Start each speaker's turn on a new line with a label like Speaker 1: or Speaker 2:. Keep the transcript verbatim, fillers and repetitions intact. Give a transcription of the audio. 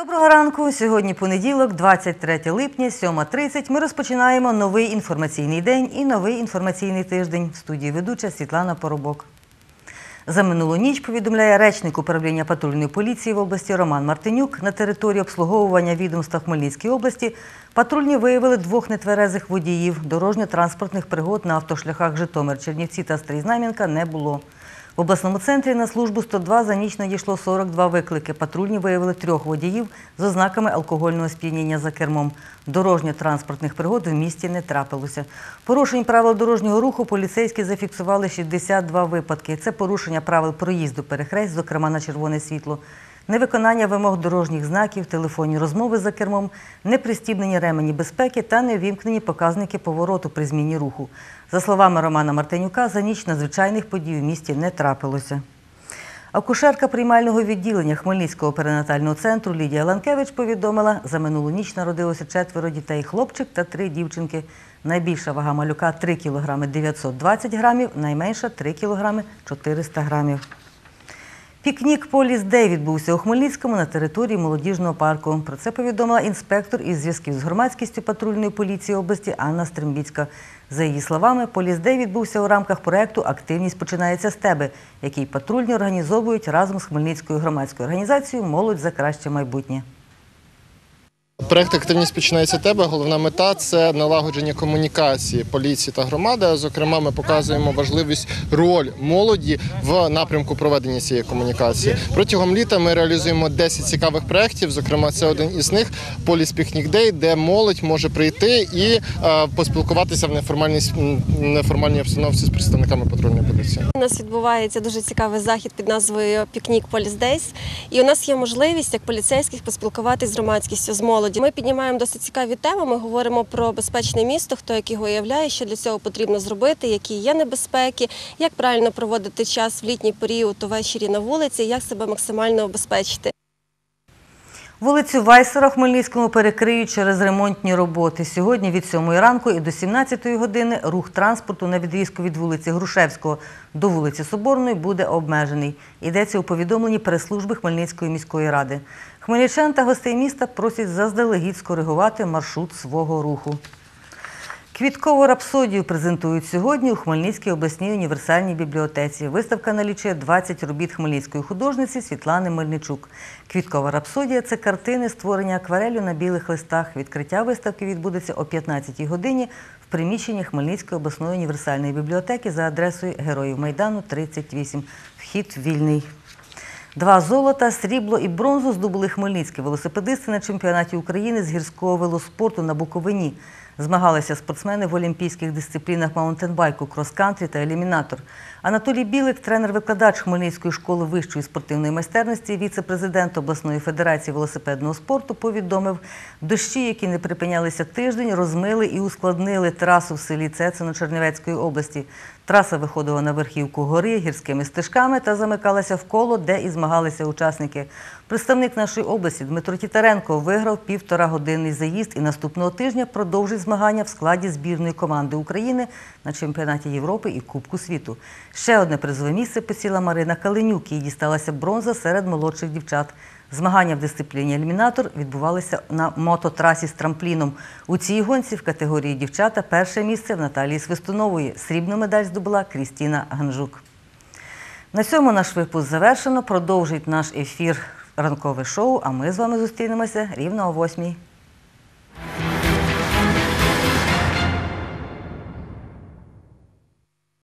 Speaker 1: Доброго ранку! Сьогодні понеділок, двадцять третє липня, сьома тридцять. Ми розпочинаємо новий інформаційний день і новий інформаційний тиждень. В студії ведуча Світлана Поробок. За минулу ніч, повідомляє речник управління патрульної поліції в області Роман Мартинюк, на території обслуговування відомства Хмельницької області патрульні виявили двох нетверезих водіїв. Дорожньо-транспортних пригод на автошляхах Житомир, Чернівці та Стрий-Знам'янка не було. В обласному центрі на службу сто два за ніч надійшло сорок два виклики. Патрульні виявили трьох водіїв з ознаками алкогольного сп'яніння за кермом. Дорожньо-транспортних пригод в місті не трапилося. Порушень правил дорожнього руху поліцейські зафіксували шістдесят два випадки. Це порушення правил проїзду перехресть, зокрема на червоне світло, невиконання вимог дорожніх знаків, телефонні розмови за кермом, непристібнені ремені безпеки та невімкнені показники повороту при зміні руху. За словами Романа Мартинюка, за ніч надзвичайних подій у місті не трапилося. Акушерка приймального відділення Хмельницького перинатального центру Лідія Ланкевич повідомила, за минулу ніч народилося четверо дітей – хлопчик та три дівчинки. Найбільша вага малюка – три кілограми дев'ятсот двадцять грамів, найменша – три кілограми чотириста грамів. Пікнік «Поліс Дей» відбувся у Хмельницькому на території молодіжного парку. Про це повідомила інспектор із зв'язків з громадськістю патрульної поліції області Анна Стримбіцька. За її словами, «Поліс Дей» відбувся у рамках проєкту «Активність починається з тебе», який патрульні організовують разом з Хмельницькою громадською організацією «Молодь за краще майбутнє».
Speaker 2: Проєкт «Активність починається з тебе». Головна мета – це налагодження комунікації поліції та громади. Зокрема, ми показуємо важливість, роль молоді в напрямку проведення цієї комунікації. Протягом літа ми реалізуємо десять цікавих проєктів, зокрема, це один із них – «Поліс Пікнік Дей», де молодь може прийти і е, поспілкуватися в неформальній, неформальній обстановці з представниками патрульної поліції.
Speaker 3: У нас відбувається дуже цікавий захід під назвою «Пікнік Поліс Дейс». І у нас є можливість, як поліцейських, поспілкуватися з громадськістю, з молоддю. Ми піднімаємо досить цікаві теми, ми говоримо про безпечне місто, хто як його уявляє, що для цього потрібно зробити, які є небезпеки, як правильно проводити час в літній період увечері на вулиці, як себе максимально обезпечити.
Speaker 1: Вулицю Вайсера в Хмельницькому перекриють через ремонтні роботи. Сьогодні від сьомої ранку і до сімнадцятої години рух транспорту на відрізку від вулиці Грушевського до вулиці Соборної буде обмежений. Йдеться у повідомленні прес-служби Хмельницької міської ради. Хмельничан та гостей міста просять заздалегідь скоригувати маршрут свого руху. Квіткову рапсодію презентують сьогодні у Хмельницькій обласній універсальній бібліотеці. Виставка налічує двадцять робіт хмельницької художниці Світлани Мельничук. Квіткова рапсодія – це картини, створені аквареллю на білих листах. Відкриття виставки відбудеться о п'ятнадцятій годині в приміщенні Хмельницької обласної універсальної бібліотеки за адресою Героїв Майдану, тридцять вісім. Вхід вільний. Два золота, срібло і бронзу здобули хмельницькі велосипедисти на чемпіонаті України з гірського велоспорту на Буковині. Змагалися спортсмени в олімпійських дисциплінах маунтенбайку, крос-кантрі та елімінатор. Анатолій Білик, тренер-викладач Хмельницької школи вищої спортивної майстерності, віце-президент обласної федерації велосипедного спорту, повідомив, дощі, які не припинялися тиждень, розмили і ускладнили трасу в селі Цецино Чернівецької області. Траса виходила на верхівку гори гірськими стежками та замикалася в коло, де і змагалися учасники. Представник нашої області Дмитро Тітаренко виграв півторагодинний заїзд і наступного тижня продовжить змагання в складі збірної команди України на чемпіонаті Європи і Кубку світу. Ще одне призове місце посіла Марина Калинюк, їй дісталася бронза серед молодших дівчат. Змагання в дисципліні елімінатор відбувалися на мототрасі з трампліном. У цій гонці в категорії дівчата перше місце в Наталії Свистунової. Срібну медаль здобула Крістіна Ганжук. На цьому наш випуск завершено. Продовжить наш ефір ранкове шоу, а ми з вами зустрінемося рівно о восьмій.